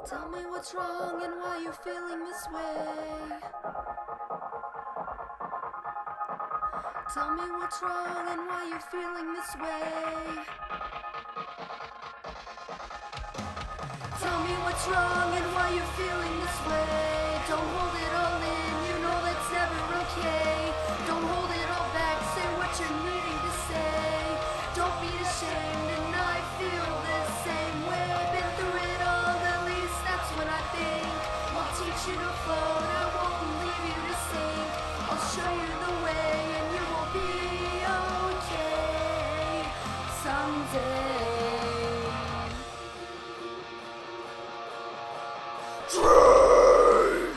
Tell me what's wrong and why you're feeling this way. Tell me what's wrong and why you're feeling this way. Tell me what's wrong and why you're feeling this way. Don't hold it all in, you know that's never okay. Don't hold it all back, say what you're needing to say. Don't be ashamed, and I feel the same way. I've been through it all, at least that's what I think. I'll teach you to float, I won't leave you to sink. I'll show you the way, and you will be okay someday. Drink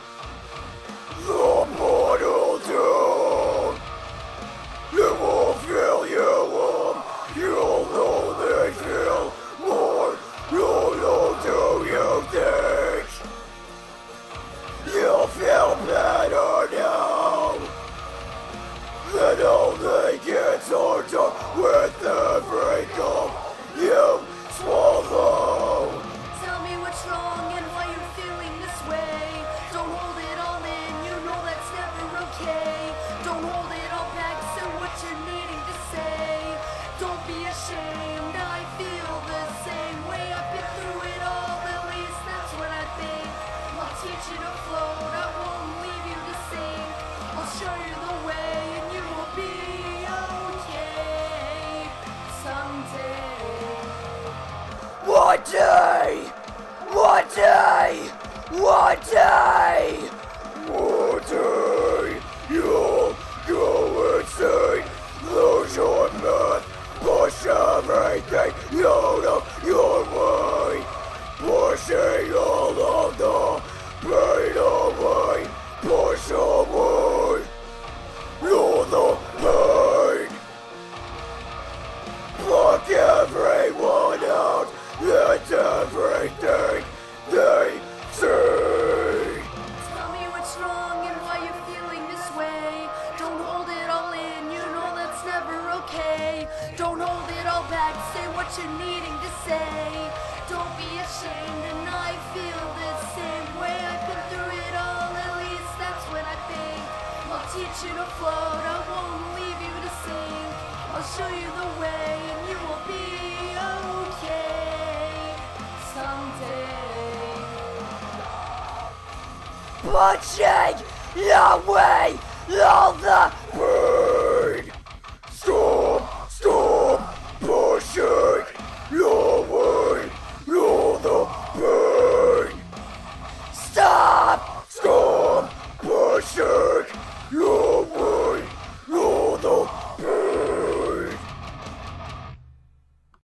the bottle down. It will fill you up. You'll know they feel more. You'll know, do you think you'll feel better now? Then only gets harder with every gulp you swallow. Tell me what's wrong and why you're feeling this way. Don't hold it all in, you know that's never okay. Don't hold it all back, say what you're needing to say. Don't be ashamed, I feel the same way. I've been through it all, at least that's what I think. I'll teach you to float, I won't leave you to sink. I'll show you the way and you will be okay someday. One day, one day, one day, one day, you'll go insane, lose your mind, push everything out of your way, pushing all of the pain away, push away, you're the pain, block everyone out. That's everything they say. Tell me what's wrong and why you're feeling this way. Don't hold it all in, you know that's never okay. Don't hold it all back, say what you're needing to say. Don't be ashamed, and I feel the same way. I've been through it all, at least that's what I think. I'll teach you to float, I won't leave you to sink. I'll show you the way, and you will be okay someday. Pushing away all the pain. Stop, stop, pushing away all the pain. Stop, stop, pushing away.